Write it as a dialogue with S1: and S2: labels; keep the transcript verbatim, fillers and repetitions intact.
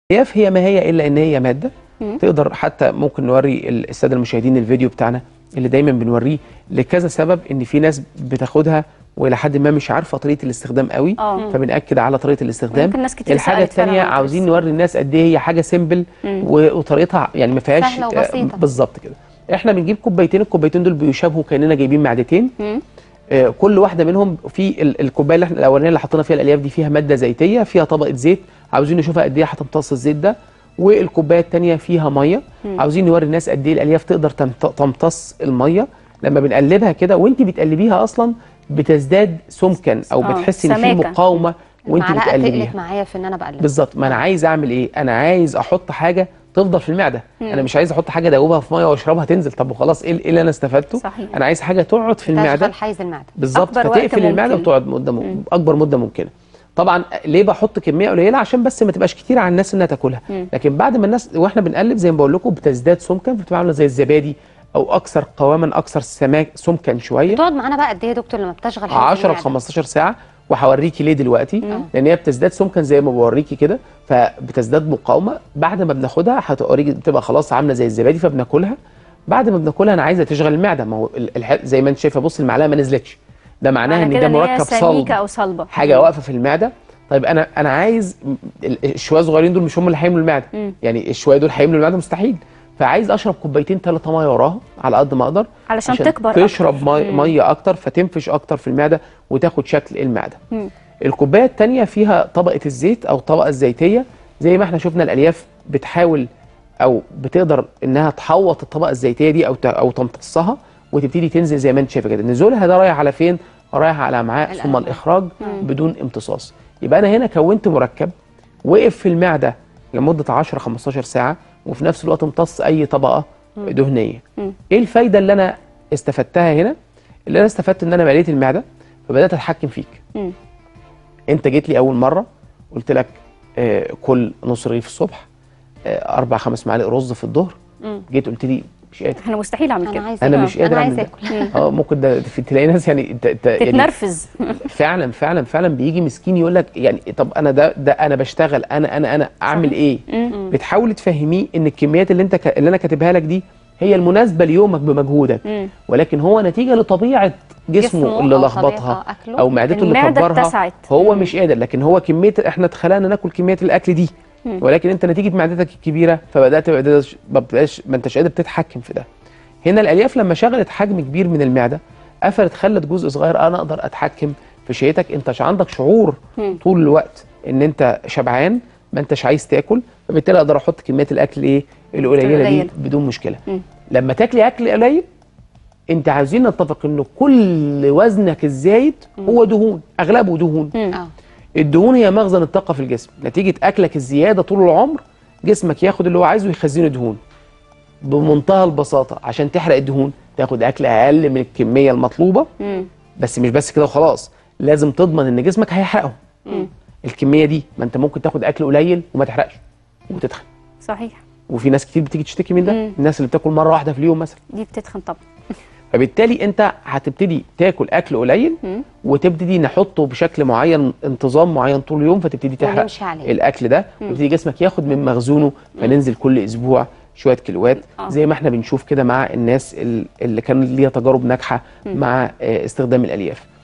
S1: الالياف هي ما هي الا ان هي ماده تقدر، حتى ممكن نوري الساده المشاهدين الفيديو بتاعنا اللي دايما بنوريه لكذا سبب، ان في ناس بتاخدها والى حد ما مش عارفه طريقه الاستخدام قوي،
S2: أوه.
S1: فبنأكد على طريقه الاستخدام.
S2: ناس كتير
S1: الحاجه الثانيه عاوزين نوري الناس قد ايه هي حاجه سيمبل وطريقتها يعني ما فيهاش
S2: سهله وبسيطه
S1: بالظبط كده. احنا بنجيب كوبايتين، الكوبايتين دول بيشابهوا كاننا جايبين معدتين. آه كل واحده منهم في الكوبايه اللي احنا الاولانيه اللي حطينا فيها الالياف دي فيها ماده زيتيه، فيها طبقه زيت عاوزين نشوفها قد ايه هتمتص الزيت ده، والكوبايه الثانيه فيها ميه عاوزين نوري الناس قد ايه الالياف تقدر تمتص الميه. لما بنقلبها كده وانت بتقلبيها اصلا بتزداد سمكا او بتحسي ان في مقاومه وانت بتقلبيها.
S2: تقلت معايا في ان انا بقلب
S1: بالظبط. ما انا عايز اعمل ايه؟ انا عايز احط حاجه تفضل في المعده. مم. انا مش عايز احط حاجه ادوبها في ميه واشربها تنزل، طب وخلاص ايه اللي انا استفدته؟
S2: صحيح.
S1: انا عايز حاجه تقعد في المعده،
S2: حيز المعده
S1: بالظبط، فتقفل المعده وتقعد مده م... اكبر مده ممكنه. طبعا ليه بحط كميه قليله؟ عشان بس ما تبقاش كتير على الناس انها تاكلها. مم. لكن بعد ما الناس واحنا بنقلب زي ما بقول لكم بتزداد سمكا، بتبقى عامله زي الزبادي او اكثر قواما، اكثر سماك سمكا شويه.
S2: بتقعد معانا بقى قد ايه يا دكتور لما بتشغل
S1: عشرة ل خمستاشر ساعه، وهوريكي ليه دلوقتي. مم. لان هي بتزداد سمكا زي ما بوريكي كده، فبتزداد مقاومه. بعد ما بناخدها هتوريكي بتبقى خلاص عامله زي الزبادي، فبناكلها. بعد ما بناكلها انا عايزه تشغل المعده، ما هو زي ما انت شايفه بص المعلقه ما نزلتش، ده معناها ان ده مركب صلب
S2: او صلبه،
S1: حاجه واقفه في المعده. طيب انا انا عايز الشويه الصغيرين دول مش هم اللي هيملوا المعده. مم. يعني الشويه دول هيملوا المعده مستحيل. فعايز اشرب كوبايتين ثلاثه ميه وراها على قد ما اقدر
S2: علشان, عشان تكبر
S1: تشرب ميه, مية اكتر، فتنفش اكتر في المعده وتاخد شكل المعده. مم. الكوبايه الثانيه فيها طبقه الزيت او الطبقه الزيتيه، زي ما احنا شفنا الالياف بتحاول او بتقدر انها تحوط الطبقه الزيتيه دي او او تمتصها وتبتدي تنزل زي ما انت شايفه كده. نزولها ده رايح على فين؟ رايح على الامعاء ثم الاخراج مم. بدون امتصاص. يبقى انا هنا كونت مركب وقف في المعده لمده عشرة خمستاشر ساعه، وفي نفس الوقت امتص اي طبقه مم. دهنيه. مم. ايه الفايده اللي انا استفدتها هنا؟ اللي انا استفدت ان انا مليت المعده فبدات اتحكم فيك. مم. انت جيت لي اول مره قلت لك آه كل نص رغيف الصبح، آه اربع خمس معالق رز في الظهر. جيت قلت لي مش قادر،
S2: انا مستحيل اعمل كده،
S1: انا, أنا مش قادر اعمل اه ممكن ده في تلاقي ناس يعني
S2: تتنرفز
S1: فعلا فعلا فعلا بيجي مسكين يقول لك يعني طب انا ده ده انا بشتغل انا انا انا اعمل صح. ايه؟ مم. بتحاولي تفهميه ان الكميات اللي انت ك... اللي انا كاتبها لك دي هي المناسبه ليومك بمجهودك. مم. ولكن هو نتيجه لطبيعه جسمه, جسمه اللي لخبطها او معدته اللي كبرها هو مم. مش قادر. لكن هو كميه احنا اتخلقنا ناكل كميه الاكل دي، مم. ولكن انت نتيجه معدتك الكبيره فبدات ما بتبقاش ما انتش قادر تتحكم في ده. هنا الالياف لما شغلت حجم كبير من المعده قفلت، خلت جزء صغير انا اقدر اتحكم في شهيتك. انت عندك شعور مم. طول الوقت ان انت شبعان، ما انتش عايز تاكل، فبالتالي اقدر احط كميات الاكل ايه القليله دي بدون مشكله. مم. لما تاكلي اكل قليل انت عايزين نتفق انه كل وزنك الزايد هو دهون، اغلبه دهون. مم. الدهون هي مخزن الطاقه في الجسم. نتيجه اكلك الزياده طول العمر جسمك ياخد اللي هو عايزه ويخزنه دهون. بمنتهى البساطه عشان تحرق الدهون تاخد اكل اقل من الكميه المطلوبه. مم. بس مش بس كده وخلاص، لازم تضمن ان جسمك هيحرقه الكميه دي. ما انت ممكن تاخد اكل قليل وما تحرقش وتتخن.
S2: صحيح.
S1: وفي ناس كتير بتيجي تشتكي من ده. مم. الناس اللي بتاكل مره واحده في اليوم مثلا
S2: دي بتتخن طبعا.
S1: فبالتالي انت هتبتدي تاكل اكل قليل مم. وتبتدي نحطه بشكل معين، انتظام معين طول اليوم، فتبتدي تحرق الاكل ده ويبتدي جسمك ياخد من مخزونه. فننزل كل اسبوع شويه كيلوات آه. زي ما احنا بنشوف كده مع الناس اللي كان ليها تجارب ناجحه مع استخدام الالياف.